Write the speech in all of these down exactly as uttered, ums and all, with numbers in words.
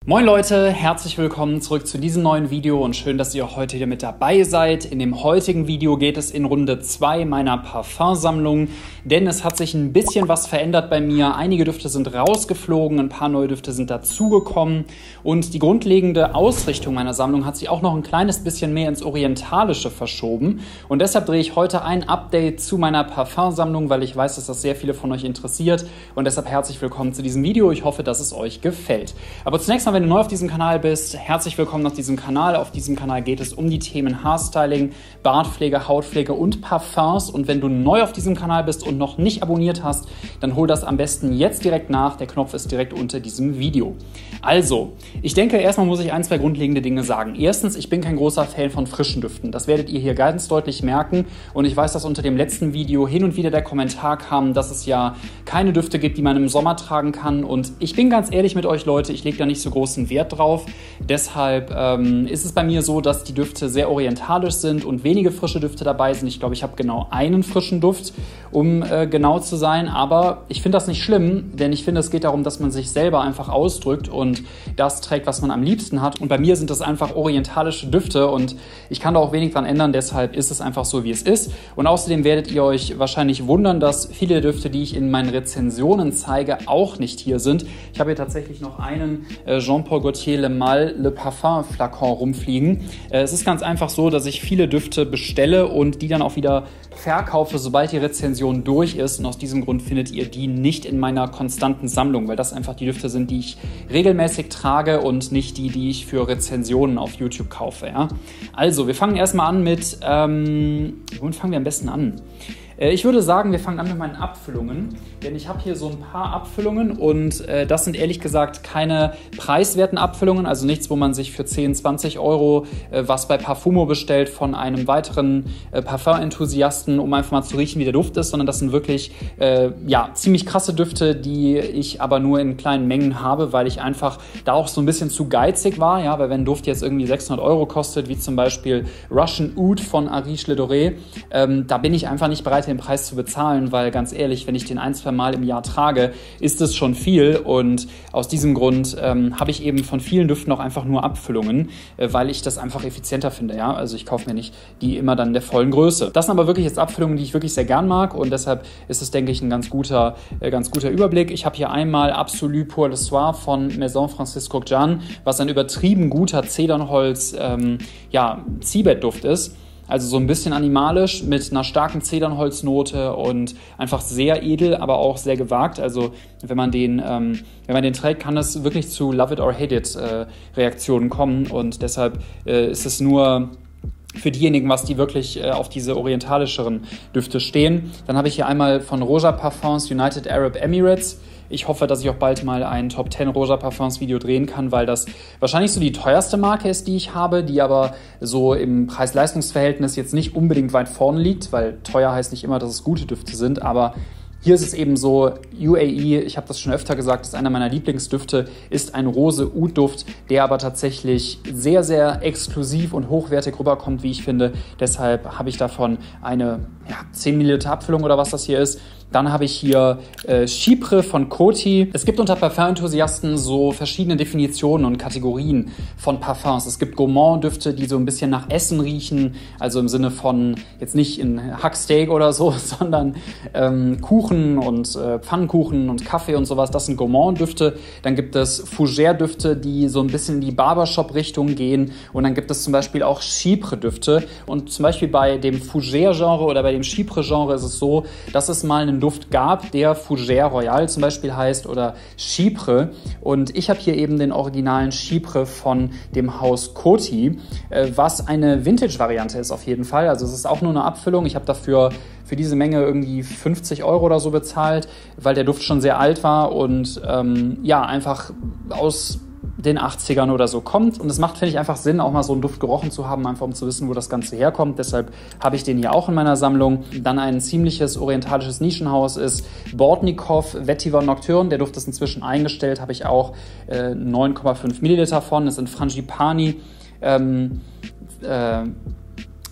Moin Leute, herzlich willkommen zurück zu diesem neuen Video und schön, dass ihr heute wieder mit dabei seid. In dem heutigen Video geht es in Runde zwei meiner Parfumsammlung, denn es hat sich ein bisschen was verändert bei mir. Einige Düfte sind rausgeflogen, ein paar neue Düfte sind dazugekommen und die grundlegende Ausrichtung meiner Sammlung hat sich auch noch ein kleines bisschen mehr ins Orientalische verschoben. Und deshalb drehe ich heute ein Update zu meiner Parfumsammlung, weil ich weiß, dass das sehr viele von euch interessiert und deshalb herzlich willkommen zu diesem Video. Ich hoffe, dass es euch gefällt. Aber zunächst mal, wenn du neu auf diesem Kanal bist, herzlich willkommen auf diesem Kanal. Auf diesem Kanal geht es um die Themen Haarstyling, Bartpflege, Hautpflege und Parfums. Und wenn du neu auf diesem Kanal bist und noch nicht abonniert hast, dann hol das am besten jetzt direkt nach. Der Knopf ist direkt unter diesem Video. Also, ich denke, erstmal muss ich ein, zwei grundlegende Dinge sagen. Erstens, ich bin kein großer Fan von frischen Düften. Das werdet ihr hier ganz deutlich merken. Und ich weiß, dass unter dem letzten Video hin und wieder der Kommentar kam, dass es ja keine Düfte gibt, die man im Sommer tragen kann. Und ich bin ganz ehrlich mit euch, Leute, ich lege da nicht so großen Wert drauf. Deshalb ähm, ist es bei mir so, dass die Düfte sehr orientalisch sind und wenige frische Düfte dabei sind. Ich glaube, ich habe genau einen frischen Duft, um äh, genau zu sein. Aber ich finde das nicht schlimm, denn ich finde, es geht darum, dass man sich selber einfach ausdrückt und das trägt, was man am liebsten hat. Und bei mir sind das einfach orientalische Düfte und ich kann da auch wenig dran ändern. Deshalb ist es einfach so, wie es ist. Und außerdem werdet ihr euch wahrscheinlich wundern, dass viele Düfte, die ich in meinen Rezensionen zeige, auch nicht hier sind. Ich habe hier tatsächlich noch einen äh, Jean-Paul Gaultier Le Mal Le Parfum Flakon rumfliegen. Äh, es ist ganz einfach so, dass ich viele Düfte bestelle und die dann auch wieder verkaufe, sobald die Rezension durch ist. Und aus diesem Grund findet ihr die nicht in meiner konstanten Sammlung, weil das einfach die Düfte sind, die ich regelmäßig trage und nicht die, die ich für Rezensionen auf YouTube kaufe. Ja? Also, wir fangen erstmal an mit, ähm, womit fangen wir am besten an? Ich würde sagen, wir fangen an mit meinen Abfüllungen, denn ich habe hier so ein paar Abfüllungen und äh, das sind ehrlich gesagt keine preiswerten Abfüllungen, also nichts, wo man sich für zehn, zwanzig Euro äh, was bei Parfumo bestellt von einem weiteren äh, Parfum-Enthusiasten, um einfach mal zu riechen, wie der Duft ist, sondern das sind wirklich äh, ja, ziemlich krasse Düfte, die ich aber nur in kleinen Mengen habe, weil ich einfach da auch so ein bisschen zu geizig war, ja, weil wenn ein Duft jetzt irgendwie sechshundert Euro kostet, wie zum Beispiel Russian Oud von Arish Le Doré, ähm, da bin ich einfach nicht bereit, den Preis zu bezahlen, weil ganz ehrlich, wenn ich den ein, zwei Mal im Jahr trage, ist es schon viel und aus diesem Grund ähm, habe ich eben von vielen Düften auch einfach nur Abfüllungen, äh, weil ich das einfach effizienter finde, ja, also ich kaufe mir nicht die immer dann in der vollen Größe. Das sind aber wirklich jetzt Abfüllungen, die ich wirklich sehr gern mag und deshalb ist es, denke ich, ein ganz guter, äh, ganz guter Überblick. Ich habe hier einmal Absolu pour le Soir von Maison Francisco Gian, was ein übertrieben guter Zedernholz, ähm, ja, Ziehbettduft ist. Also so ein bisschen animalisch mit einer starken Zedernholznote und einfach sehr edel, aber auch sehr gewagt. Also wenn man den, ähm, wenn man den trägt, kann es wirklich zu Love It or Hate It äh, Reaktionen kommen und deshalb äh, ist es nur für diejenigen, was die wirklich äh, auf diese orientalischeren Düfte stehen. Dann habe ich hier einmal von Roja Parfums United Arab Emirates. Ich hoffe, dass ich auch bald mal ein Top zehn Roja Parfums Video drehen kann, weil das wahrscheinlich so die teuerste Marke ist, die ich habe, die aber so im Preis-Leistungs-Verhältnis jetzt nicht unbedingt weit vorne liegt, weil teuer heißt nicht immer, dass es gute Düfte sind, aber hier ist es eben so, U A E, ich habe das schon öfter gesagt, ist einer meiner Lieblingsdüfte, ist ein Rose-Oud-Duft, der aber tatsächlich sehr, sehr exklusiv und hochwertig rüberkommt, wie ich finde. Deshalb habe ich davon eine ja, zehn Milliliter Abfüllung oder was das hier ist. Dann habe ich hier äh, Chypre von Coty. Es gibt unter Parfum-Enthusiasten so verschiedene Definitionen und Kategorien von Parfums. Es gibt Gourmand-Düfte, die so ein bisschen nach Essen riechen, also im Sinne von jetzt nicht in Hacksteak oder so, sondern ähm, Kuchen und äh, Pfannkuchen und Kaffee und sowas. Das sind Gourmand-Düfte. Dann gibt es Fougère-Düfte, die so ein bisschen in die Barbershop-Richtung gehen. Und dann gibt es zum Beispiel auch Chypre-Düfte. Und zum Beispiel bei dem Fougère-Genre oder bei dem Chypre-Genre ist es so, dass es mal einen Duft gab, der Fougère Royal zum Beispiel heißt oder Chypre. Und ich habe hier eben den originalen Chypre von dem Haus Coty, äh, was eine Vintage-Variante ist auf jeden Fall. Also es ist auch nur eine Abfüllung. Ich habe dafür für diese Menge irgendwie fünfzig Euro oder so bezahlt, weil der Duft schon sehr alt war und ähm, ja, einfach aus den achtzigern oder so kommt. Und es macht, finde ich, einfach Sinn, auch mal so einen Duft gerochen zu haben, einfach um zu wissen, wo das Ganze herkommt. Deshalb habe ich den hier auch in meiner Sammlung. Dann ein ziemliches orientalisches Nischenhaus ist Bordnikov Vetiver Nocturne. Der Duft ist inzwischen eingestellt, habe ich auch äh, neun Komma fünf Milliliter von. Das sind Frangipani. Ähm, äh,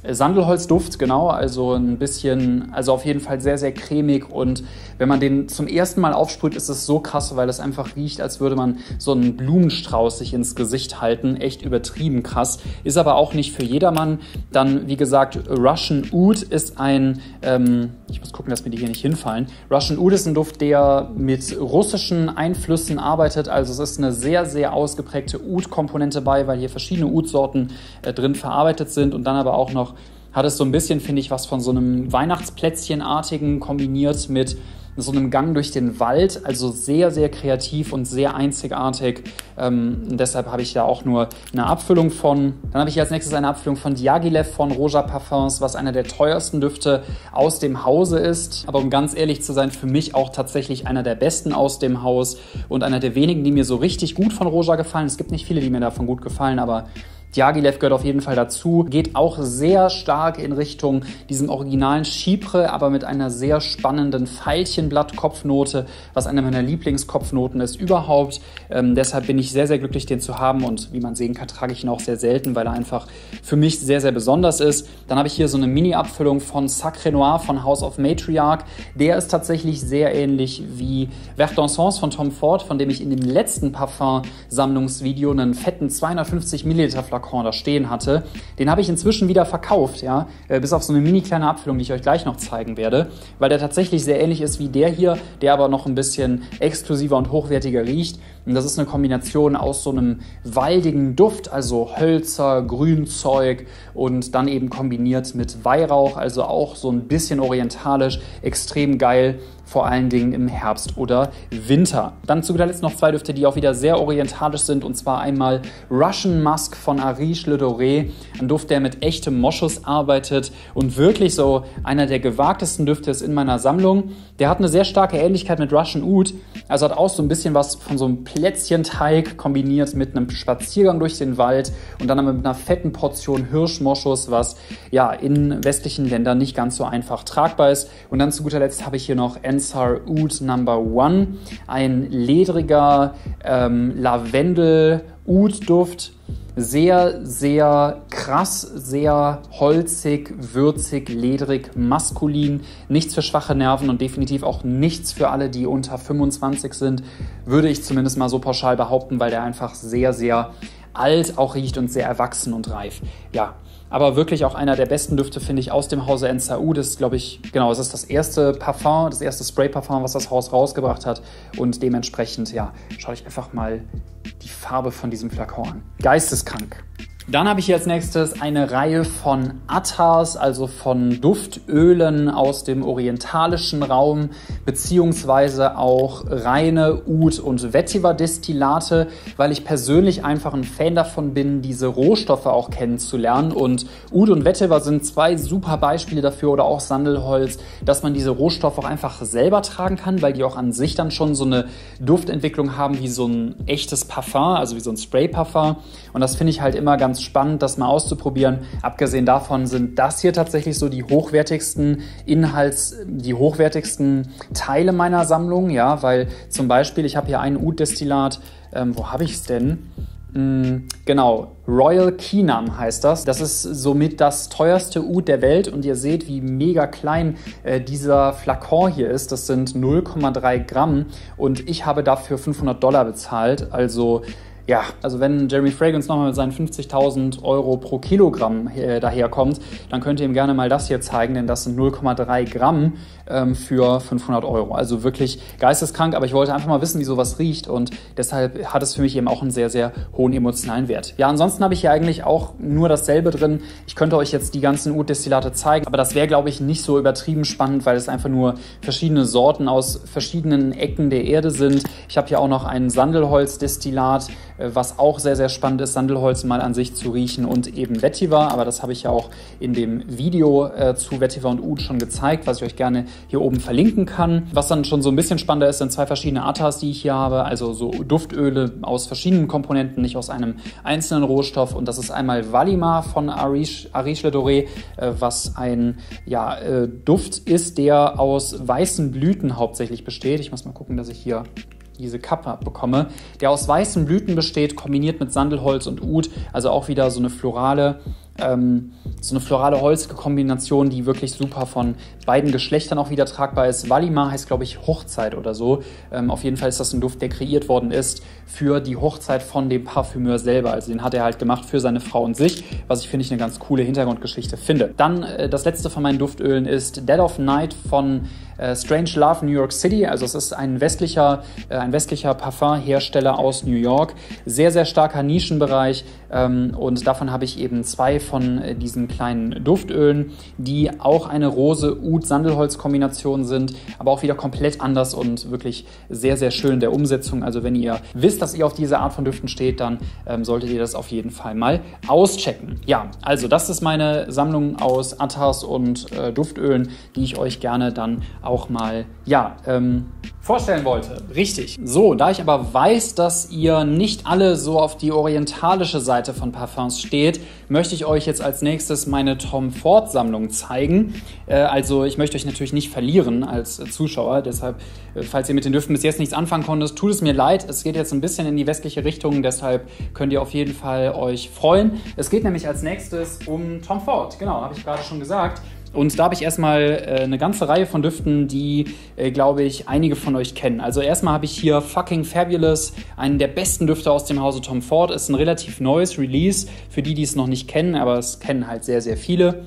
Sandelholzduft, genau, also ein bisschen, also auf jeden Fall sehr, sehr cremig, und wenn man den zum ersten Mal aufsprüht, ist es so krass, weil es einfach riecht, als würde man so einen Blumenstrauß sich ins Gesicht halten, echt übertrieben krass, ist aber auch nicht für jedermann. Dann, wie gesagt, Russian Oud ist ein, ähm, ich muss gucken, dass mir die hier nicht hinfallen, Russian Oud ist ein Duft, der mit russischen Einflüssen arbeitet, also es ist eine sehr, sehr ausgeprägte Oud-Komponente bei, weil hier verschiedene Oud-Sorten äh, drin verarbeitet sind, und dann aber auch noch hat es so ein bisschen, finde ich, was von so einem Weihnachtsplätzchenartigen kombiniert mit so einem Gang durch den Wald, also sehr, sehr kreativ und sehr einzigartig. Ähm, deshalb habe ich da auch nur eine Abfüllung von. Dann habe ich hier als nächstes eine Abfüllung von Diaghilev von Roja Parfums, was einer der teuersten Düfte aus dem Hause ist. Aber um ganz ehrlich zu sein, für mich auch tatsächlich einer der besten aus dem Haus und einer der wenigen, die mir so richtig gut von Roja gefallen. Es gibt nicht viele, die mir davon gut gefallen, aber Diaghilev gehört auf jeden Fall dazu, geht auch sehr stark in Richtung diesem originalen Chypre, aber mit einer sehr spannenden Veilchenblatt-Kopfnote, was eine meiner Lieblingskopfnoten ist überhaupt. Ähm, deshalb bin ich sehr, sehr glücklich, den zu haben, und wie man sehen kann, trage ich ihn auch sehr selten, weil er einfach für mich sehr, sehr besonders ist. Dann habe ich hier so eine Mini-Abfüllung von Sacré Noir von House of Matriarch. Der ist tatsächlich sehr ähnlich wie Verdansons von Tom Ford, von dem ich in dem letzten Parfum-Sammlungsvideo einen fetten zweihundertfünfzig Milliliter Flakon da stehen hatte. Den habe ich inzwischen wieder verkauft, ja, bis auf so eine mini kleine Abfüllung, die ich euch gleich noch zeigen werde, weil der tatsächlich sehr ähnlich ist wie der hier, der aber noch ein bisschen exklusiver und hochwertiger riecht. Und das ist eine Kombination aus so einem waldigen Duft, also Hölzer, Grünzeug, und dann eben kombiniert mit Weihrauch, also auch so ein bisschen orientalisch, extrem geil, vor allen Dingen im Herbst oder Winter. Dann zu guter Letzt noch zwei Düfte, die auch wieder sehr orientalisch sind, und zwar einmal Russian Musk von Arish Le Doré, ein Duft, der mit echtem Moschus arbeitet und wirklich so einer der gewagtesten Düfte ist in meiner Sammlung. Der hat eine sehr starke Ähnlichkeit mit Russian Oud, also hat auch so ein bisschen was von so einem Plätzchenteig kombiniert mit einem Spaziergang durch den Wald und dann mit einer fetten Portion Hirschmoschus, was ja in westlichen Ländern nicht ganz so einfach tragbar ist. Und dann zu guter Letzt habe ich hier noch Ensar Oud Number One, ein ledriger ähm, Lavendel-Oud-Duft. Sehr, sehr krass, sehr holzig, würzig, ledrig, maskulin. Nichts für schwache Nerven und definitiv auch nichts für alle, die unter fünfundzwanzig sind, würde ich zumindest mal so pauschal behaupten, weil der einfach sehr, sehr alt auch riecht und sehr erwachsen und reif. Ja, aber wirklich auch einer der besten Düfte, finde ich, aus dem Hause Ensar Oud. Das ist, glaube ich, genau, es ist das erste Parfum, das erste Spray-Parfum, was das Haus rausgebracht hat. Und dementsprechend, ja, schaut euch einfach mal die Farbe von diesem Flakon an. Geisteskrank. Dann habe ich hier als nächstes eine Reihe von Attars, also von Duftölen aus dem orientalischen Raum, beziehungsweise auch reine Oud- und Vetiver-Destillate, weil ich persönlich einfach ein Fan davon bin, diese Rohstoffe auch kennenzulernen. Und Oud und Vetiver sind zwei super Beispiele dafür, oder auch Sandelholz, dass man diese Rohstoffe auch einfach selber tragen kann, weil die auch an sich dann schon so eine Duftentwicklung haben wie so ein echtes Parfum, also wie so ein Spray-Parfum. Und das finde ich halt immer ganz spannend, das mal auszuprobieren. Abgesehen davon sind das hier tatsächlich so die hochwertigsten Inhalts, die hochwertigsten Teile meiner Sammlung, ja, weil zum Beispiel, ich habe hier ein Oud-Destillat, ähm, wo habe ich es denn? Mm, genau, Royal Keenan heißt das. Das ist somit das teuerste Oud der Welt, und ihr seht, wie mega klein äh, dieser Flakon hier ist. Das sind null Komma drei Gramm, und ich habe dafür fünfhundert Dollar bezahlt, also ja, also wenn Jeremy Fragrance nochmal mit seinen fünfzigtausend Euro pro Kilogramm äh, daherkommt, dann könnt ihr ihm gerne mal das hier zeigen, denn das sind null Komma drei Gramm ähm, für fünfhundert Euro. Also wirklich geisteskrank, aber ich wollte einfach mal wissen, wie sowas riecht, und deshalb hat es für mich eben auch einen sehr, sehr hohen emotionalen Wert. Ja, ansonsten habe ich hier eigentlich auch nur dasselbe drin. Ich könnte euch jetzt die ganzen Oud-Destillate zeigen, aber das wäre, glaube ich, nicht so übertrieben spannend, weil es einfach nur verschiedene Sorten aus verschiedenen Ecken der Erde sind. Ich habe hier auch noch ein Sandelholz-Destillat, was auch sehr, sehr spannend ist, Sandelholz mal an sich zu riechen, und eben Vetiver, aber das habe ich ja auch in dem Video äh, zu Vetiver und Oud schon gezeigt, was ich euch gerne hier oben verlinken kann. Was dann schon so ein bisschen spannender ist, sind zwei verschiedene Attars, die ich hier habe, also so Duftöle aus verschiedenen Komponenten, nicht aus einem einzelnen Rohstoff, und das ist einmal Valimar von Arish, Arish Le Doré, äh, was ein ja, äh, Duft ist, der aus weißen Blüten hauptsächlich besteht. Ich muss mal gucken, dass ich hier diese Kappe bekomme, der aus weißen Blüten besteht, kombiniert mit Sandelholz und Oud, also auch wieder so eine florale Ähm, so eine florale Holzkombination, die wirklich super von beiden Geschlechtern auch wieder tragbar ist. Valimar heißt, glaube ich, Hochzeit oder so. Ähm, auf jeden Fall ist das ein Duft, der kreiert worden ist für die Hochzeit von dem Parfümeur selber. Also den hat er halt gemacht für seine Frau und sich, was ich, finde ich, eine ganz coole Hintergrundgeschichte finde. Dann äh, das letzte von meinen Duftölen ist Dead of Night von äh, Strange Love New York City. Also es ist ein westlicher, äh, ein westlicher Parfumhersteller aus New York. Sehr, sehr starker Nischenbereich. Ähm, und davon habe ich eben zwei von äh, diesen kleinen Duftölen, die auch eine Rose-Oud-Sandelholz-Kombination sind, aber auch wieder komplett anders und wirklich sehr, sehr schön in der Umsetzung. Also wenn ihr wisst, dass ihr auf diese Art von Düften steht, dann ähm, solltet ihr das auf jeden Fall mal auschecken. Ja, also das ist meine Sammlung aus Attars und äh, Duftölen, die ich euch gerne dann auch mal, ja, ähm, vorstellen wollte. Richtig. So, da ich aber weiß, dass ihr nicht alle so auf die orientalische Seite von Parfums steht, möchte ich euch jetzt als nächstes meine Tom Ford Sammlung zeigen. Äh, also ich möchte euch natürlich nicht verlieren als äh, Zuschauer, deshalb, äh, falls ihr mit den Düften bis jetzt nichts anfangen konntet, tut es mir leid. Es geht jetzt ein bisschen in die westliche Richtung, deshalb könnt ihr auf jeden Fall euch freuen. Es geht nämlich als nächstes um Tom Ford. Genau, habe ich gerade schon gesagt. Und da habe ich erstmal äh, eine ganze Reihe von Düften, die, äh, glaube ich, einige von euch kennen. Also erstmal habe ich hier Fucking Fabulous, einen der besten Düfte aus dem Hause Tom Ford. Ist ein relativ neues Release, für die, die es noch nicht kennen, aber es kennen halt sehr, sehr viele.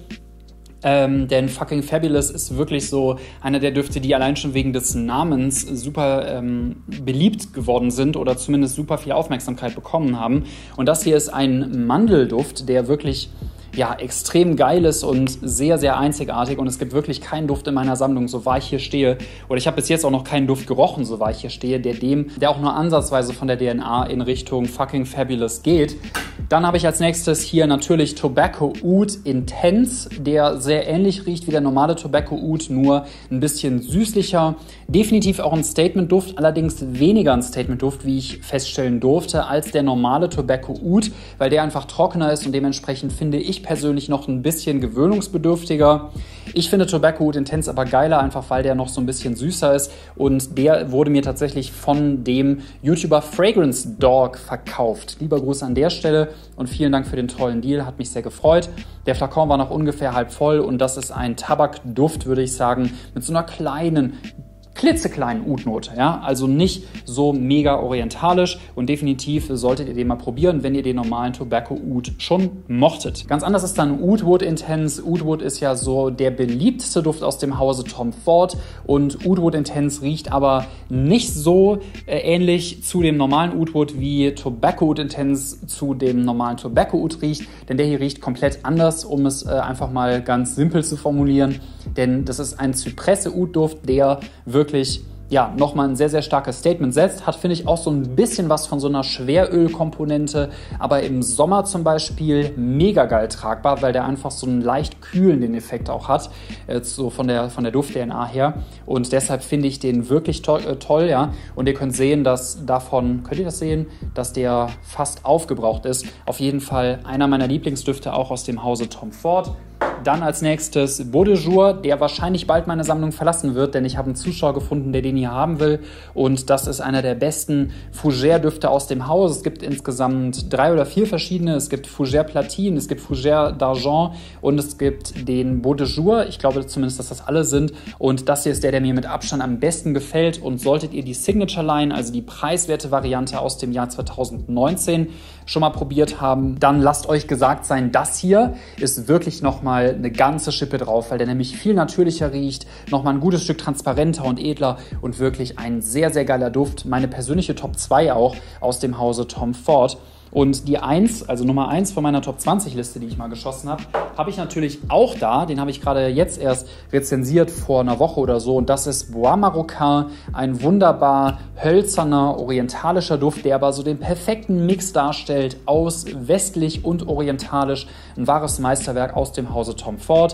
Ähm, denn Fucking Fabulous ist wirklich so einer der Düfte, die allein schon wegen des Namens super ähm, beliebt geworden sind oder zumindest super viel Aufmerksamkeit bekommen haben. Und das hier ist ein Mandelduft, der wirklich ja, extrem geil ist und sehr, sehr einzigartig. Und es gibt wirklich keinen Duft in meiner Sammlung, so wahr ich hier stehe. Oder ich habe bis jetzt auch noch keinen Duft gerochen, so wahr ich hier stehe, der dem, der auch nur ansatzweise von der D N A in Richtung Fucking Fabulous geht. Dann habe ich als nächstes hier natürlich Tobacco Oud Intense, der sehr ähnlich riecht wie der normale Tobacco Oud, nur ein bisschen süßlicher. Definitiv auch ein Statement-Duft, allerdings weniger ein Statement-Duft, wie ich feststellen durfte, als der normale Tobacco Oud, weil der einfach trockener ist und dementsprechend finde ich persönlich noch ein bisschen gewöhnungsbedürftiger. Ich finde Tobacco Oud Intense aber geiler, einfach weil der noch so ein bisschen süßer ist und der wurde mir tatsächlich von dem YouTuber Fragrance Dog verkauft. Lieber Gruß an der Stelle und vielen Dank für den tollen Deal, hat mich sehr gefreut. Der Flakon war noch ungefähr halb voll und das ist ein Tabakduft, würde ich sagen, mit so einer kleinen, klitzekleinen Oud-Note, ja, also nicht so mega orientalisch und definitiv solltet ihr den mal probieren, wenn ihr den normalen Tobacco Oud schon mochtet. Ganz anders ist dann Oud Wood Intense. Oud Wood ist ja so der beliebteste Duft aus dem Hause Tom Ford und Oud Wood Intense riecht aber nicht so äh, ähnlich zu dem normalen Oud Wood wie Tobacco Oud Intense zu dem normalen Tobacco Oud riecht, denn der hier riecht komplett anders, um es äh, einfach mal ganz simpel zu formulieren, denn das ist ein Zypresse-Oud-Duft, der wirklich wirklich ja, nochmal ein sehr, sehr starkes Statement setzt. Hat, finde ich, auch so ein bisschen was von so einer Schwerölkomponente, aber im Sommer zum Beispiel mega geil tragbar, weil der einfach so einen leicht kühlenden Effekt auch hat, äh, so von der, von der Duft-D N A her. Und deshalb finde ich den wirklich to äh, toll, ja. Und ihr könnt sehen, dass davon, könnt ihr das sehen, dass der fast aufgebraucht ist. Auf jeden Fall einer meiner Lieblingsdüfte auch aus dem Hause Tom Ford. Dann als nächstes Beau de Jour, der wahrscheinlich bald meine Sammlung verlassen wird, denn ich habe einen Zuschauer gefunden, der den hier haben will. Und das ist einer der besten Fougère-Düfte aus dem Haus. Es gibt insgesamt drei oder vier verschiedene. Es gibt Fougère Platine, es gibt Fougère d'Argent und es gibt den Beau de Jour. Ich glaube zumindest, dass das alle sind. Und das hier ist der, der mir mit Abstand am besten gefällt. Und solltet ihr die Signature Line, also die preiswerte Variante aus dem Jahr zweitausendneunzehn, schon mal probiert haben, dann lasst euch gesagt sein, das hier ist wirklich nochmal eine ganze Schippe drauf, weil der nämlich viel natürlicher riecht, nochmal ein gutes Stück transparenter und edler und wirklich ein sehr, sehr geiler Duft. Meine persönliche Top zwei auch aus dem Hause Tom Ford. Und die eins, also Nummer eins von meiner Top zwanzig Liste, die ich mal geschossen habe, habe ich natürlich auch da. Den habe ich gerade jetzt erst rezensiert vor einer Woche oder so. Und das ist Bois Marocain, ein wunderbar hölzerner, orientalischer Duft, der aber so den perfekten Mix darstellt aus westlich und orientalisch. Ein wahres Meisterwerk aus dem Hause Tom Ford.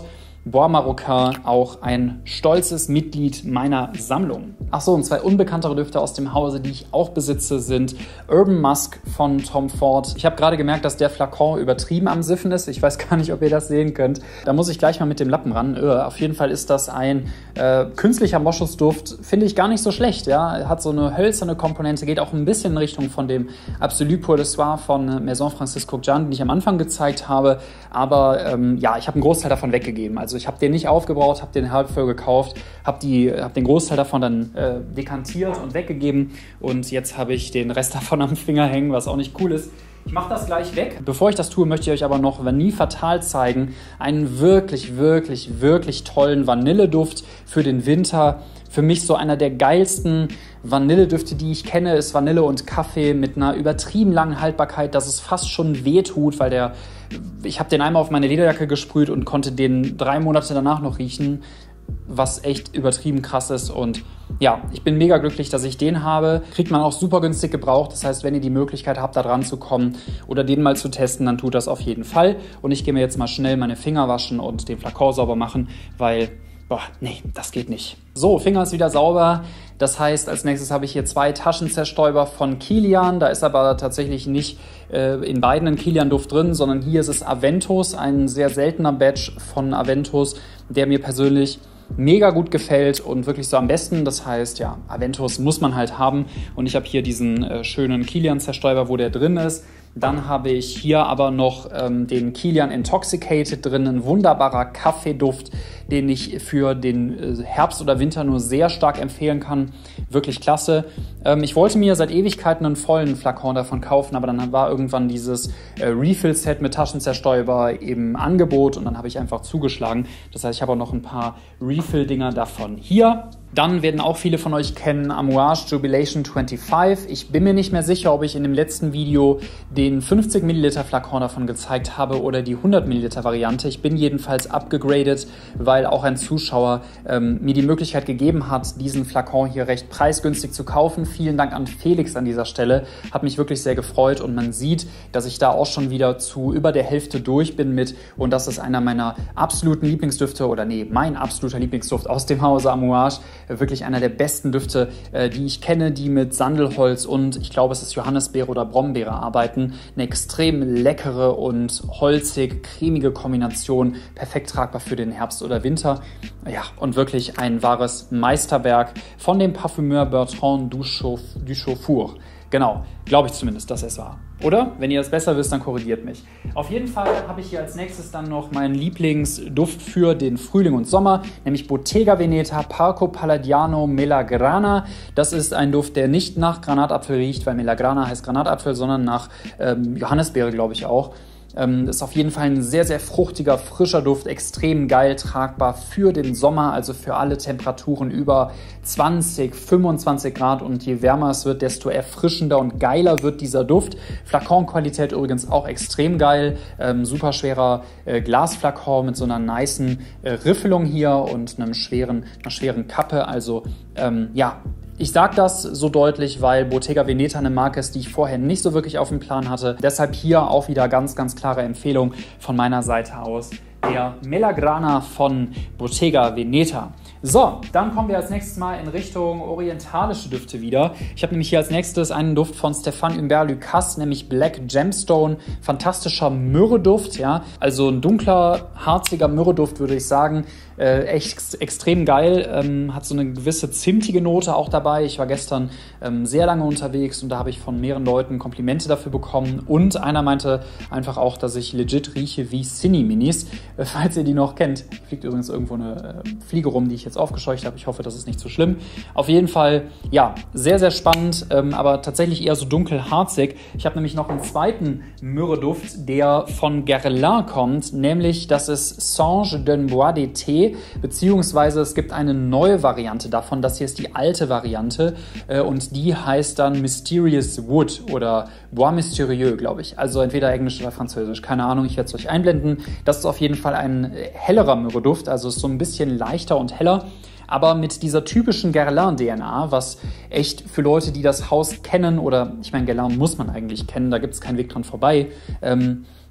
Bois Marocain, auch ein stolzes Mitglied meiner Sammlung. Achso, und zwei unbekanntere Düfte aus dem Hause, die ich auch besitze, sind Urban Musk von Tom Ford. Ich habe gerade gemerkt, dass der Flakon übertrieben am Siffen ist. Ich weiß gar nicht, ob ihr das sehen könnt. Da muss ich gleich mal mit dem Lappen ran. Öh, auf jeden Fall ist das ein äh, künstlicher Moschusduft. Finde ich gar nicht so schlecht. Ja? Hat so eine hölzerne Komponente, geht auch ein bisschen in Richtung von dem Absolu Pour le Soir von Maison Francisco Gian, den ich am Anfang gezeigt habe. Aber ähm, ja, ich habe einen Großteil davon weggegeben. Also ich habe den nicht aufgebraucht, habe den halb voll gekauft, habe hab den Großteil davon dann äh, dekantiert und weggegeben. Und jetzt habe ich den Rest davon am Finger hängen, was auch nicht cool ist. Ich mache das gleich weg. Bevor ich das tue, möchte ich euch aber noch Vanille Fatale zeigen. Einen wirklich, wirklich, wirklich tollen Vanilleduft für den Winter. Für mich so einer der geilsten Vanilledüfte, die ich kenne, ist Vanille und Kaffee mit einer übertrieben langen Haltbarkeit, dass es fast schon wehtut, weil der, ich habe den einmal auf meine Lederjacke gesprüht und konnte den drei Monate danach noch riechen, was echt übertrieben krass ist. Und ja, ich bin mega glücklich, dass ich den habe. Kriegt man auch super günstig gebraucht. Das heißt, wenn ihr die Möglichkeit habt, da dran zu kommen oder den mal zu testen, dann tut das auf jeden Fall. Und ich gehe mir jetzt mal schnell meine Finger waschen und den Flakon sauber machen, weil, boah, nee, das geht nicht. So, Finger ist wieder sauber. Das heißt, als nächstes habe ich hier zwei Taschenzerstäuber von Kilian. Da ist aber tatsächlich nicht äh, in beiden ein Kilian-Duft drin, sondern hier ist es Aventus, ein sehr seltener Batch von Aventus, der mir persönlich mega gut gefällt und wirklich so am besten. Das heißt, ja, Aventus muss man halt haben. Und ich habe hier diesen äh, schönen Kilian-Zerstäuber, wo der drin ist. Dann habe ich hier aber noch ähm, den Kilian Intoxicated drin, ein wunderbarer Kaffeeduft, den ich für den äh, Herbst oder Winter nur sehr stark empfehlen kann. Wirklich klasse. Ähm, ich wollte mir seit Ewigkeiten einen vollen Flakon davon kaufen, aber dann war irgendwann dieses äh, Refill-Set mit Taschenzerstäuber im Angebot und dann habe ich einfach zugeschlagen. Das heißt, ich habe auch noch ein paar Refill-Dinger davon hier. Dann werden auch viele von euch kennen Amouage Jubilation fünfundzwanzig. Ich bin mir nicht mehr sicher, ob ich in dem letzten Video den fünfzig Milliliter Flakon davon gezeigt habe oder die hundert Milliliter Variante. Ich bin jedenfalls abgegradet, weil auch ein Zuschauer ähm, mir die Möglichkeit gegeben hat, diesen Flakon hier recht preisgünstig zu kaufen. Vielen Dank an Felix an dieser Stelle. Hat mich wirklich sehr gefreut und man sieht, dass ich da auch schon wieder zu über der Hälfte durch bin mit und das ist einer meiner absoluten Lieblingsdüfte oder nee, mein absoluter Lieblingsduft aus dem Hause Amouage. Wirklich einer der besten Düfte, äh, die ich kenne, die mit Sandelholz und ich glaube, es ist Johannisbeere oder Brombeere arbeiten. Eine extrem leckere und holzig, cremige Kombination, perfekt tragbar für den Herbst oder Winter. Ja, und wirklich ein wahres Meisterwerk von dem Parfümeur Bertrand Duchaufour. Genau, glaube ich zumindest, dass es war. Oder? Wenn ihr es besser wisst, dann korrigiert mich. Auf jeden Fall habe ich hier als nächstes dann noch meinen Lieblingsduft für den Frühling und Sommer, nämlich Bottega Veneta Parco Palladiano Melagrana. Das ist ein Duft, der nicht nach Granatapfel riecht, weil Melagrana heißt Granatapfel, sondern nach ähm, Johannisbeere, glaube ich auch. Ähm, ist auf jeden Fall ein sehr, sehr fruchtiger, frischer Duft, extrem geil tragbar für den Sommer, also für alle Temperaturen über zwanzig, fünfundzwanzig Grad und je wärmer es wird, desto erfrischender und geiler wird dieser Duft. Flakonqualität übrigens auch extrem geil, ähm, super schwerer äh, Glasflakon mit so einer nicen äh, Riffelung hier und einem schweren, einer schweren Kappe, also ähm, ja, ich sage das so deutlich, weil Bottega Veneta eine Marke ist, die ich vorher nicht so wirklich auf dem Plan hatte. Deshalb hier auch wieder ganz, ganz klare Empfehlung von meiner Seite aus. Der Melagrana von Bottega Veneta. So, dann kommen wir als nächstes mal in Richtung orientalische Düfte wieder. Ich habe nämlich hier als nächstes einen Duft von Stéphane Humbert Lucas, nämlich Black Gemstone. Fantastischer Myrrhe-Duft, ja. Also ein dunkler, harziger Myrrhe-Duft, würde ich sagen. Äh, echt extrem geil. Ähm, hat so eine gewisse zimtige Note auch dabei. Ich war gestern ähm, sehr lange unterwegs und da habe ich von mehreren Leuten Komplimente dafür bekommen. Und einer meinte einfach auch, dass ich legit rieche wie Cine-Minis. Äh, falls ihr die noch kennt. Hier fliegt übrigens irgendwo eine äh, Fliege rum, die ich jetzt aufgescheucht habe. Ich hoffe, das ist nicht so schlimm. Auf jeden Fall, ja, sehr, sehr spannend, ähm, aber tatsächlich eher so dunkelharzig. Ich habe nämlich noch einen zweiten Myrrhe-Duft, der von Guerlain kommt, nämlich das ist Songe d'un Bois d'été, beziehungsweise es gibt eine neue Variante davon. Das hier ist die alte Variante äh, und die heißt dann Mysterious Wood oder Bois Mystérieux, glaube ich. Also entweder Englisch oder Französisch, keine Ahnung, ich werde es euch einblenden. Das ist auf jeden Fall ein hellerer Myrrhe-Duft, also ist so ein bisschen leichter und heller. Aber mit dieser typischen Guerlain-D N A, was echt für Leute, die das Haus kennen, oder ich meine, Guerlain muss man eigentlich kennen, da gibt es keinen Weg dran vorbei, ähm,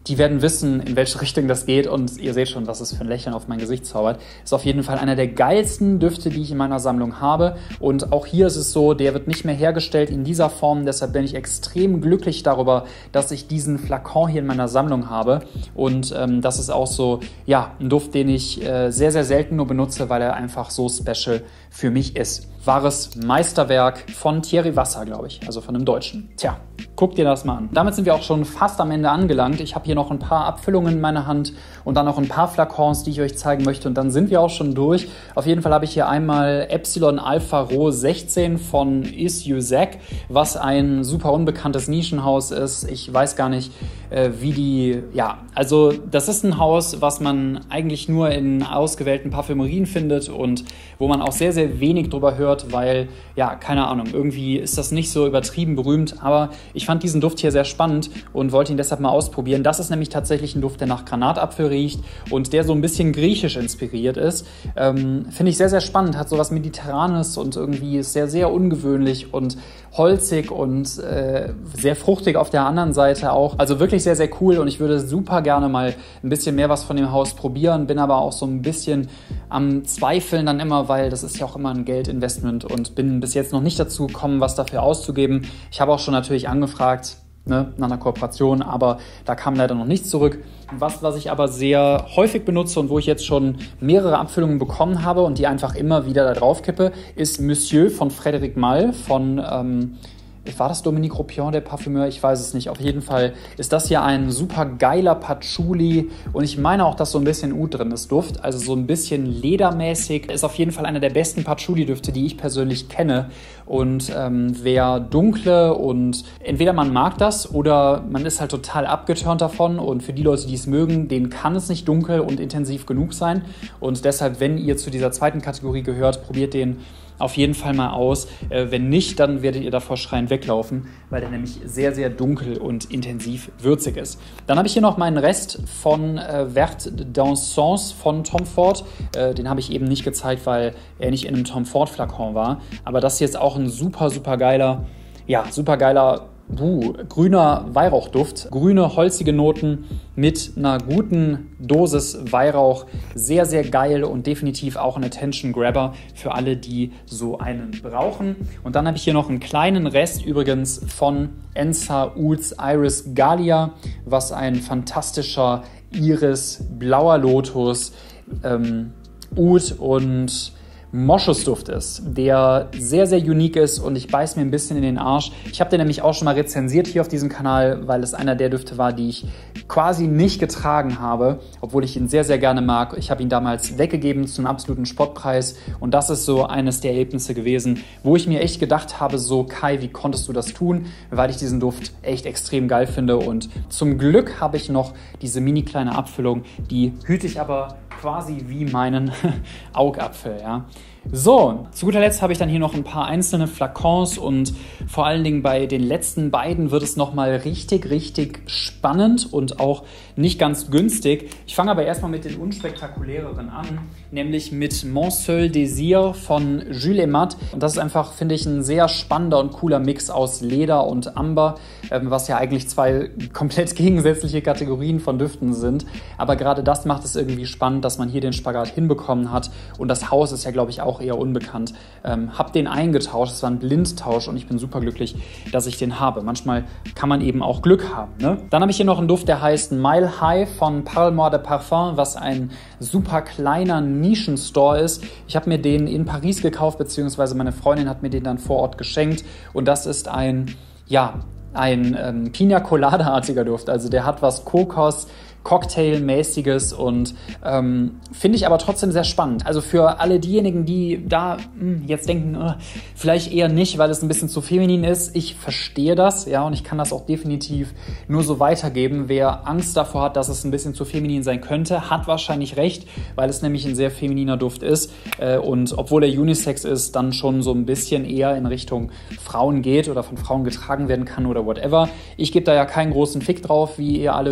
die werden wissen, in welche Richtung das geht und ihr seht schon, was es für ein Lächeln auf mein Gesicht zaubert. Ist auf jeden Fall einer der geilsten Düfte, die ich in meiner Sammlung habe und auch hier ist es so, der wird nicht mehr hergestellt in dieser Form, deshalb bin ich extrem glücklich darüber, dass ich diesen Flakon hier in meiner Sammlung habe und ähm, das ist auch so, ja, ein Duft, den ich äh, sehr, sehr selten nur benutze, weil er einfach so special für mich ist. Wahres Meisterwerk von Thierry Wasser, glaube ich, also von einem Deutschen. Tja, guck dir das mal an. Damit sind wir auch schon fast am Ende angelangt. Ich habe hier noch ein paar Abfüllungen in meiner Hand und dann noch ein paar Flakons, die ich euch zeigen möchte und dann sind wir auch schon durch. Auf jeden Fall habe ich hier einmal Epsilon Alpha Rho sechzehn von Is You Zack, was ein super unbekanntes Nischenhaus ist. Ich weiß gar nicht, äh, wie die, ja, also das ist ein Haus, was man eigentlich nur in ausgewählten Parfümerien findet und wo man auch sehr, sehr wenig drüber hört, weil, ja, keine Ahnung, irgendwie ist das nicht so übertrieben berühmt, aber ich fand diesen Duft hier sehr spannend und wollte ihn deshalb mal ausprobieren. Das ist nämlich tatsächlich ein Duft, der nach Granatapfel riecht und der so ein bisschen griechisch inspiriert ist. Ähm, finde ich sehr, sehr spannend, hat so was Mediterranes und irgendwie ist sehr, sehr ungewöhnlich und holzig und äh, sehr fruchtig auf der anderen Seite auch. Also wirklich sehr, sehr cool und ich würde super gerne mal ein bisschen mehr was von dem Haus probieren, bin aber auch so ein bisschen am Zweifeln dann immer, weil das ist ja auch immer ein Geldinvestment und bin bis jetzt noch nicht dazu gekommen, was dafür auszugeben. Ich habe auch schon natürlich angefragt, ne, nach einer Kooperation, aber da kam leider noch nichts zurück. Was, was ich aber sehr häufig benutze und wo ich jetzt schon mehrere Abfüllungen bekommen habe und die einfach immer wieder da drauf kippe, ist Monsieur von Frédéric Malle von... Ähm, War das Dominique Ropion, der Parfümeur? Ich weiß es nicht. Auf jeden Fall ist das hier ein super geiler Patchouli und ich meine auch, dass so ein bisschen Oud drin ist, Duft. Also so ein bisschen ledermäßig. Ist auf jeden Fall einer der besten Patchouli-Düfte, die ich persönlich kenne. Und ähm, wer dunkle und entweder man mag das oder man ist halt total abgeturnt davon und für die Leute, die es mögen, denen kann es nicht dunkel und intensiv genug sein. Und deshalb, wenn ihr zu dieser zweiten Kategorie gehört, probiert den auf jeden Fall mal aus. Äh, wenn nicht, dann werdet ihr davor schreien weglaufen, weil der nämlich sehr, sehr dunkel und intensiv würzig ist. Dann habe ich hier noch meinen Rest von äh, Vert d'Encens von Tom Ford. Äh, den habe ich eben nicht gezeigt, weil er nicht in einem Tom Ford Flakon war. Aber das hier ist auch ein super, super geiler, ja, super geiler Uh, grüner Weihrauchduft, grüne, holzige Noten mit einer guten Dosis Weihrauch. Sehr, sehr geil und definitiv auch ein Attention-Grabber für alle, die so einen brauchen. Und dann habe ich hier noch einen kleinen Rest übrigens von Ensa Ouds Iris Gallia, was ein fantastischer Iris, blauer Lotus, ähm, Oud und Moschusduft ist, der sehr, sehr unique ist und ich beiß mir ein bisschen in den Arsch. Ich habe den nämlich auch schon mal rezensiert hier auf diesem Kanal, weil es einer der Düfte war, die ich quasi nicht getragen habe, obwohl ich ihn sehr, sehr gerne mag. Ich habe ihn damals weggegeben zu einem absoluten Spottpreis und das ist so eines der Erlebnisse gewesen, wo ich mir echt gedacht habe, so Kai, wie konntest du das tun? Weil ich diesen Duft echt extrem geil finde und zum Glück habe ich noch diese mini kleine Abfüllung, die hüte ich aber quasi wie meinen Augapfel, ja. So, zu guter Letzt habe ich dann hier noch ein paar einzelne Flakons und vor allen Dingen bei den letzten beiden wird es nochmal richtig, richtig spannend und auch nicht ganz günstig. Ich fange aber erstmal mit den unspektakuläreren an, nämlich mit Mon Seul Désir von Jules Emat. Und das ist einfach, finde ich, ein sehr spannender und cooler Mix aus Leder und Amber, was ja eigentlich zwei komplett gegensätzliche Kategorien von Düften sind. Aber gerade das macht es irgendwie spannend, dass man hier den Spagat hinbekommen hat. Und das Haus ist ja, glaube ich, auch eher unbekannt. Ähm, hab den eingetauscht, es war ein Blindtausch und ich bin super glücklich, dass ich den habe. Manchmal kann man eben auch Glück haben, ne? Dann habe ich hier noch einen Duft, der heißt Mile High von Parle-moi de Parfum, was ein super kleiner Nischenstore ist. Ich habe mir den in Paris gekauft, beziehungsweise meine Freundin hat mir den dann vor Ort geschenkt und das ist ein, ja, ein ähm, Pina Colada-artiger Duft. Also der hat was Kokos, Cocktailmäßiges und ähm, finde ich aber trotzdem sehr spannend. Also für alle diejenigen, die da mh, jetzt denken, äh, vielleicht eher nicht, weil es ein bisschen zu feminin ist. Ich verstehe das, ja, und ich kann das auch definitiv nur so weitergeben. Wer Angst davor hat, dass es ein bisschen zu feminin sein könnte, hat wahrscheinlich recht, weil es nämlich ein sehr femininer Duft ist äh, und obwohl er Unisex ist, dann schon so ein bisschen eher in Richtung Frauen geht oder von Frauen getragen werden kann oder whatever. Ich gebe da ja keinen großen Fick drauf, wie ihr alle wisst.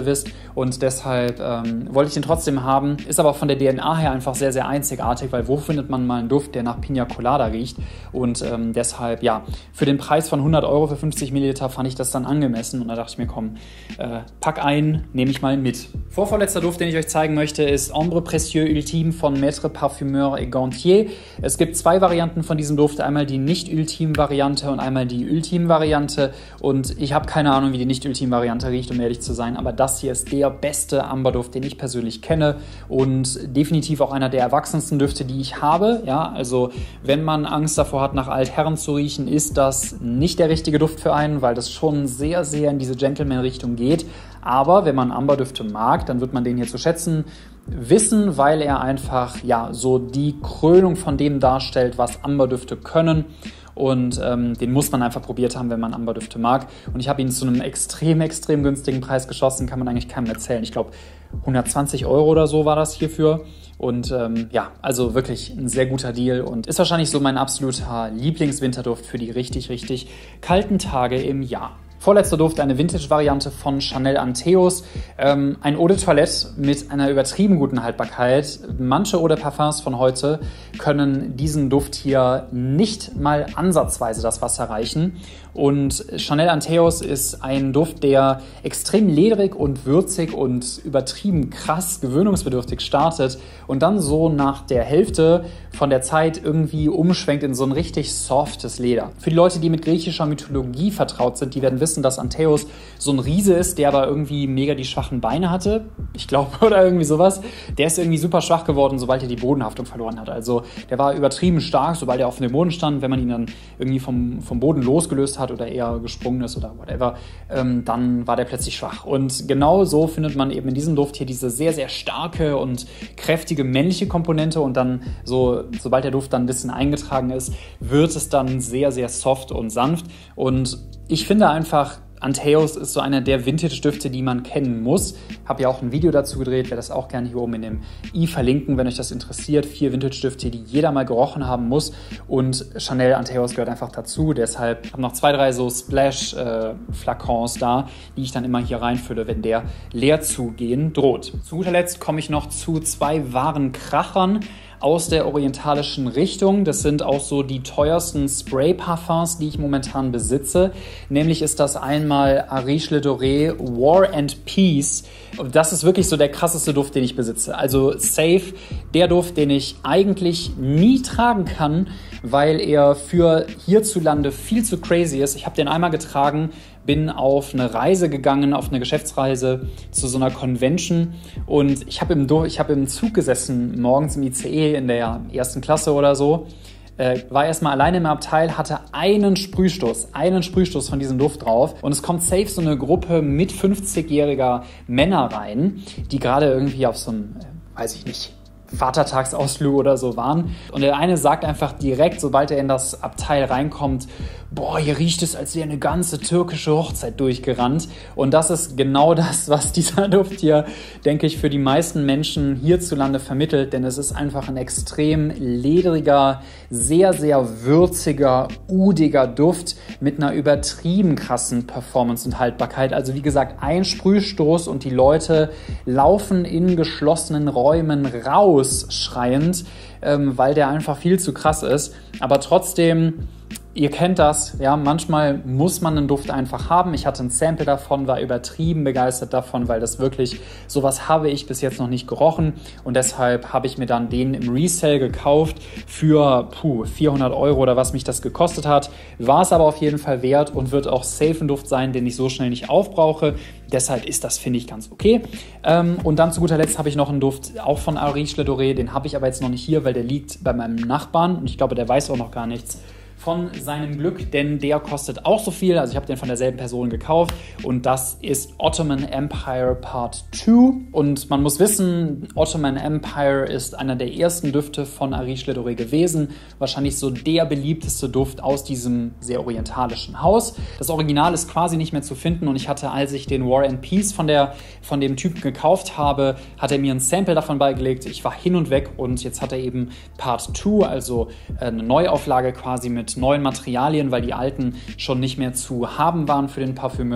und deshalb ähm, wollte ich den trotzdem haben. Ist aber von der D N A her einfach sehr, sehr einzigartig, weil wo findet man mal einen Duft, der nach Pina Colada riecht? Und ähm, deshalb, ja, für den Preis von hundert Euro für fünfzig Milliliter fand ich das dann angemessen und da dachte ich mir, komm, äh, pack ein, nehme ich mal mit. Vorvorletzter Duft, den ich euch zeigen möchte, ist Ambre Précieux Ultime von Maître Parfumeur et Gantier. Es gibt zwei Varianten von diesem Duft, einmal die Nicht-Ultime-Variante und einmal die Ultime-Variante und ich habe keine Ahnung, wie die Nicht-Ultime-Variante riecht, um ehrlich zu sein, aber das hier ist der beste Amberduft, den ich persönlich kenne und definitiv auch einer der erwachsensten Düfte, die ich habe. Ja, also wenn man Angst davor hat, nach Altherren zu riechen, ist das nicht der richtige Duft für einen, weil das schon sehr, sehr in diese Gentleman-Richtung geht. Aber wenn man Amberdüfte mag, dann wird man den hier zu schätzen wissen, weil er einfach ja so die Krönung von dem darstellt, was Amberdüfte können. Und ähm, den muss man einfach probiert haben, wenn man Amberdüfte mag. Und ich habe ihn zu einem extrem, extrem günstigen Preis geschossen, kann man eigentlich keinem erzählen. Ich glaube, hundertzwanzig Euro oder so war das hierfür. Und ähm, ja, also wirklich ein sehr guter Deal und ist wahrscheinlich so mein absoluter Lieblingswinterduft für die richtig, richtig kalten Tage im Jahr. Vorletzter Duft, eine Vintage-Variante von Chanel Antheus. Ähm, ein Eau de Toilette mit einer übertrieben guten Haltbarkeit. Manche Eau de Parfums von heute können diesen Duft hier nicht mal ansatzweise das Wasser reichen. Und Chanel Antheus ist ein Duft, der extrem ledrig und würzig und übertrieben krass gewöhnungsbedürftig startet und dann so nach der Hälfte von der Zeit irgendwie umschwenkt in so ein richtig softes Leder. Für die Leute, die mit griechischer Mythologie vertraut sind, die werden wissen, dass Antheus so ein Riese ist, der aber irgendwie mega die schwachen Beine hatte. Ich glaube, oder irgendwie sowas. Der ist irgendwie super schwach geworden, sobald er die Bodenhaftung verloren hat. Also der war übertrieben stark, sobald er auf dem Boden stand. Wenn man ihn dann irgendwie vom, vom Boden losgelöst hat oder eher gesprungen ist oder whatever, ähm, dann war der plötzlich schwach. Und genau so findet man eben in diesem Duft hier diese sehr, sehr starke und kräftige männliche Komponente und dann so, sobald der Duft dann ein bisschen eingetragen ist, wird es dann sehr, sehr soft und sanft. Und ich finde einfach, Antheus ist so einer der Vintage-Düfte, die man kennen muss. Habe ja auch ein Video dazu gedreht, werde das auch gerne hier oben in dem i verlinken, wenn euch das interessiert. Vier Vintage-Düfte, die jeder mal gerochen haben muss. Und Chanel Antheus gehört einfach dazu. Deshalb habe noch zwei, drei so Splash-Flakons da, die ich dann immer hier reinfülle, wenn der leer zu gehen droht. Zu guter Letzt komme ich noch zu zwei wahren Krachern aus der orientalischen Richtung. Das sind auch so die teuersten Spray-Parfums, die ich momentan besitze. Nämlich ist das einmal Ariche Le Doré War and Peace. Das ist wirklich so der krasseste Duft, den ich besitze. Also safe der Duft, den ich eigentlich nie tragen kann, weil er für hierzulande viel zu crazy ist. Ich habe den einmal getragen, bin auf eine Reise gegangen, auf eine Geschäftsreise zu so einer Convention und ich habe im, ich hab im Zug gesessen, morgens im I C E in der ersten Klasse oder so, äh, war erstmal alleine im Abteil, hatte einen Sprühstoß, einen Sprühstoß von diesem Duft drauf und es kommt safe so eine Gruppe mit fünfzigjähriger Männer rein, die gerade irgendwie auf so einem, äh, weiß ich nicht, Vatertagsausflug oder so waren. Und der eine sagt einfach direkt, sobald er in das Abteil reinkommt, boah, hier riecht es, als wäre eine ganze türkische Hochzeit durchgerannt. Und das ist genau das, was dieser Duft hier, denke ich, für die meisten Menschen hierzulande vermittelt. Denn es ist einfach ein extrem ledriger, sehr, sehr würziger, udiger Duft mit einer übertrieben krassen Performance und Haltbarkeit. Also wie gesagt, ein Sprühstoß und die Leute laufen in geschlossenen Räumen raus, schreiend, ähm, weil der einfach viel zu krass ist. Aber trotzdem, ihr kennt das, ja, manchmal muss man einen Duft einfach haben. Ich hatte ein Sample davon, war übertrieben begeistert davon, weil das wirklich, sowas habe ich bis jetzt noch nicht gerochen und deshalb habe ich mir dann den im Resale gekauft für puh, vierhundert Euro oder was mich das gekostet hat. War es aber auf jeden Fall wert und wird auch safe ein Duft sein, den ich so schnell nicht aufbrauche. Deshalb ist das, finde ich, ganz okay. Ähm, und dann zu guter Letzt habe ich noch einen Duft, auch von Ariche Le Doré, den habe ich aber jetzt noch nicht hier, weil der liegt bei meinem Nachbarn und ich glaube, der weiß auch noch gar nichts von seinem Glück, denn der kostet auch so viel. Also ich habe den von derselben Person gekauft und das ist Ottoman Empire Part zwei. Und man muss wissen, Ottoman Empire ist einer der ersten Düfte von Ariche Le Doré gewesen. Wahrscheinlich so der beliebteste Duft aus diesem sehr orientalischen Haus. Das Original ist quasi nicht mehr zu finden und ich hatte, als ich den War and Peace von, der, von dem Typen gekauft habe, hat er mir ein Sample davon beigelegt. Ich war hin und weg und jetzt hat er eben Part zwei, also eine Neuauflage quasi mit neuen Materialien, weil die alten schon nicht mehr zu haben waren für den Parfümeur.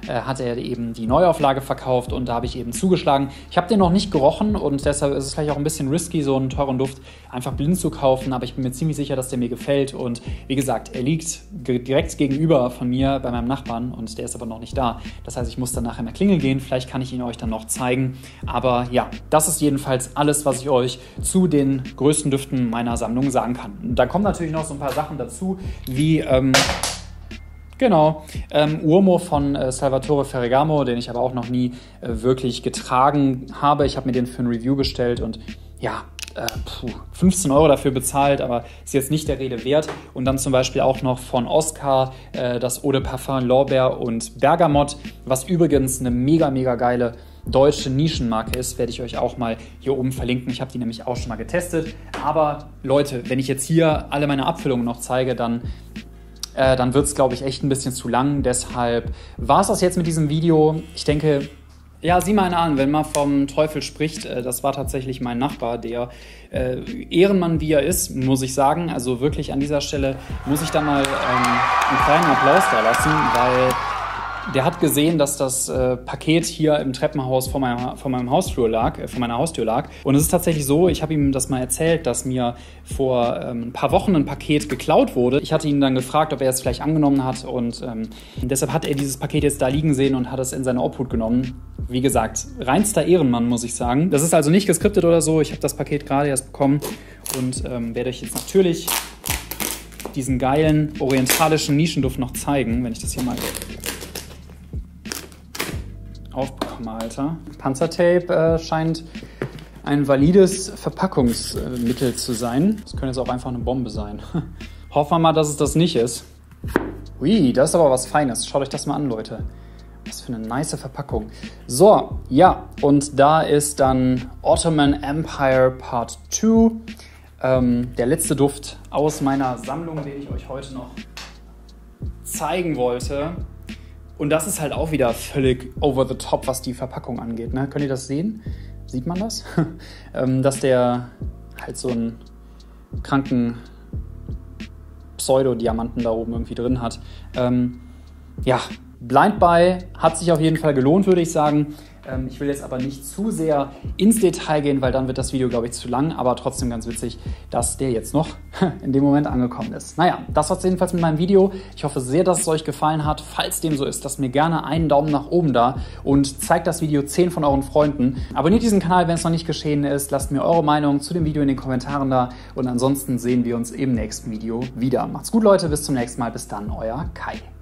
äh, hat er eben die Neuauflage verkauft und da habe ich eben zugeschlagen. Ich habe den noch nicht gerochen und deshalb ist es vielleicht auch ein bisschen risky, so einen teuren Duft einfach blind zu kaufen, aber ich bin mir ziemlich sicher, dass der mir gefällt und wie gesagt, er liegt direkt gegenüber von mir bei meinem Nachbarn und der ist aber noch nicht da. Das heißt, ich muss dann nachher mal klingeln gehen, vielleicht kann ich ihn euch dann noch zeigen, aber ja, das ist jedenfalls alles, was ich euch zu den größten Düften meiner Sammlung sagen kann. Und da kommen natürlich noch so ein paar Sachen dazu, wie ähm, genau, ähm, Uomo von äh, Salvatore Ferragamo, den ich aber auch noch nie äh, wirklich getragen habe. Ich habe mir den für ein Review bestellt und ja, äh, puh, fünfzehn Euro dafür bezahlt, aber ist jetzt nicht der Rede wert. Und dann zum Beispiel auch noch von Oscar äh, das Eau de Parfum Lorbeer und Bergamot, was übrigens eine mega, mega geile deutsche Nischenmarke ist, werde ich euch auch mal hier oben verlinken. Ich habe die nämlich auch schon mal getestet. Aber Leute, wenn ich jetzt hier alle meine Abfüllungen noch zeige, dann, äh, dann wird es, glaube ich, echt ein bisschen zu lang. Deshalb war es das jetzt mit diesem Video. Ich denke, ja, sieh mal einer an, wenn man vom Teufel spricht, äh, das war tatsächlich mein Nachbar, der äh, Ehrenmann wie er ist, muss ich sagen. Also wirklich an dieser Stelle muss ich da mal ähm, einen kleinen Applaus da lassen, weil der hat gesehen, dass das äh, Paket hier im Treppenhaus vor, meiner, vor meinem Hausflur lag, äh, vor meiner Haustür lag. Und es ist tatsächlich so, ich habe ihm das mal erzählt, dass mir vor ähm, ein paar Wochen ein Paket geklaut wurde. Ich hatte ihn dann gefragt, ob er es vielleicht angenommen hat und ähm, deshalb hat er dieses Paket jetzt da liegen sehen und hat es in seine Obhut genommen. Wie gesagt, reinster Ehrenmann, muss ich sagen. Das ist also nicht geskriptet oder so. Ich habe das Paket gerade erst bekommen und ähm, werde euch jetzt natürlich diesen geilen orientalischen Nischenduft noch zeigen, wenn ich das hier mal aufbekomme, Alter. Panzertape äh, scheint ein valides Verpackungsmittel zu sein. Das könnte jetzt auch einfach eine Bombe sein. Hoffen wir mal, dass es das nicht ist. Ui, das ist aber was Feines. Schaut euch das mal an, Leute. Was für eine nice Verpackung. So, ja, und da ist dann Ottoman Empire Part zwei. Ähm, der letzte Duft aus meiner Sammlung, den ich euch heute noch zeigen wollte. Und das ist halt auch wieder völlig over the top, was die Verpackung angeht. Ne? Könnt ihr das sehen? Sieht man das? ähm, dass der halt so einen kranken Pseudo-Diamanten da oben irgendwie drin hat. Ähm, ja, Blind Buy hat sich auf jeden Fall gelohnt, würde ich sagen. Ähm, ich will jetzt aber nicht zu sehr ins Detail gehen, weil dann wird das Video, glaube ich, zu lang. Aber trotzdem ganz witzig, dass der jetzt noch in dem Moment angekommen ist. Naja, das war's jedenfalls mit meinem Video. Ich hoffe sehr, dass es euch gefallen hat. Falls dem so ist, lasst mir gerne einen Daumen nach oben da und zeigt das Video zehn von euren Freunden. Abonniert diesen Kanal, wenn es noch nicht geschehen ist. Lasst mir eure Meinung zu dem Video in den Kommentaren da. Und ansonsten sehen wir uns im nächsten Video wieder. Macht's gut, Leute. Bis zum nächsten Mal. Bis dann, euer Kai.